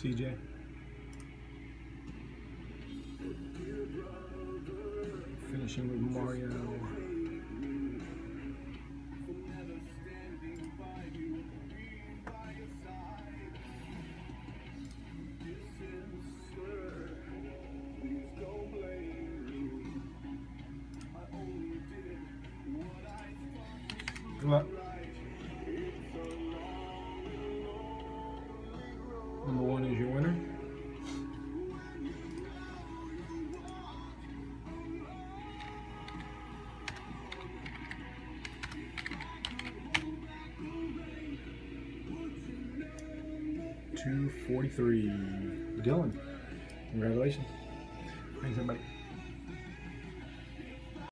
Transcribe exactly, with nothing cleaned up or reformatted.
C J. Finishing with Mario. Good luck. Number one is your winner. two forty-three. Dylan, congratulations. Thanks, everybody.